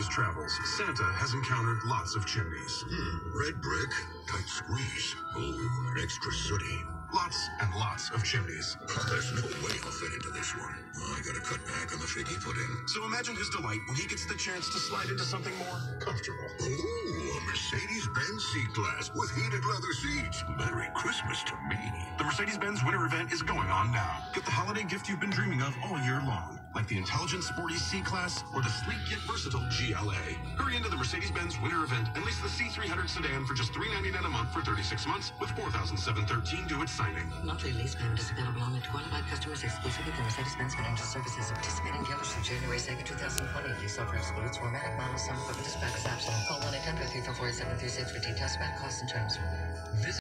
his travels, Santa has encountered lots of chimneys. Red brick, tight squeeze. Oh, extra sooty. Lots and lots of chimneys. There's no way I'll fit into this one. I gotta cut back on the figgy pudding. So imagine his delight when he gets the chance to slide into something more comfortable. Ooh, a Mercedes-Benz C-Class with heated leather seats. Merry Christmas to me. The Mercedes-Benz winter event is going on now. Get the holiday gift you've been dreaming of all year long, like the intelligent sporty C-Class or the sleek yet versatile GLA. Hurry into the Mercedes-Benz winter event and lease the C300 sedan for just $399 a month for 36 months with $4,713 due at signing. Monthly lease payment is available only to qualified customers exclusively through Mercedes-Benz Financial Services of participating dealers through January 2nd, 2020. Lease offer excludes formatting models. Some equipment dispatch is optional. Call 1-800-344-8736 for details about costs and terms. Visit